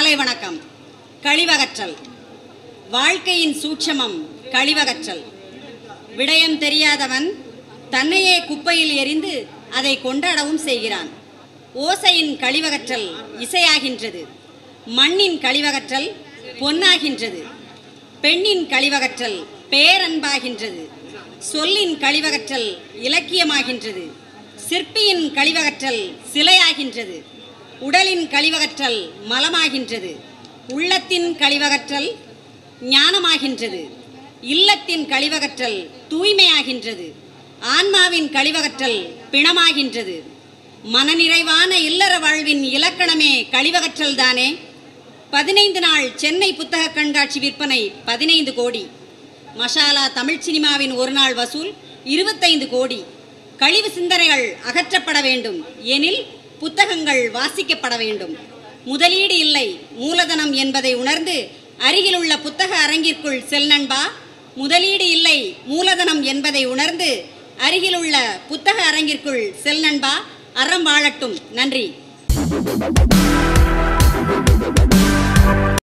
மாலை வணக்கம். கழிவகற்றல். வாழ்க்கையின் சூட்சமம் கழிவகற்றல். விடயம் தெரியாதவன் தன்னையே குப்பையில் எறிந்து அதை கொண்டாடவும் செய்கிறான். ஓசையின் கழிவகற்றல் இசையாகின்றது. மண்ணின் கழிவகற்றல் பொன்னாகின்றது. பெண்ணின் கழிவகற்றல் பேரன்பாகின்றது. சொல்லின் கழிவகற்றல் இலக்கியமாகின்றது. சிற்பியின் கழிவகற்றல் சிலையாகின்றது. உடலின் கழிவகற்றல் மலமாகின்றது. உள்ளத்தின் கழிவகற்றல் ஞானமாகின்றது. இல்லத்தின் கழிவகற்றல் தூய்மையாகின்றது. ஆன்மாவின் கழிவகற்றல் பிணமாகின்றது. மனநிறைவான இல்லற வாழ்வின் இலக்கணமே கழிவகற்றல் தானே. 15 நாள் சென்னை புத்தக கண்காட்சி விற்பனை 15 கோடி. மசாலா தமிழ் சினிமாவின் ஒரு நாள் வசூல் 25 கோடி. கழிவு சிந்தனைகள் அகற்றப்பட வேண்டும் எனில் புத்தகங்கள் வாசிக்கப்பட வேண்டும். முதலீடு இல்லை மூலதனம் என்பதை உணர்ந்து அருகிலுள்ள புத்தக அரங்கிற்குள் செல் நண்பா. முதலீடு இல்லை மூலதனம் என்பதை உணர்ந்து அருகிலுள்ள புத்தக அரங்கிற்குள் செல் நண்பா. அறம் வாழட்டும். நன்றி.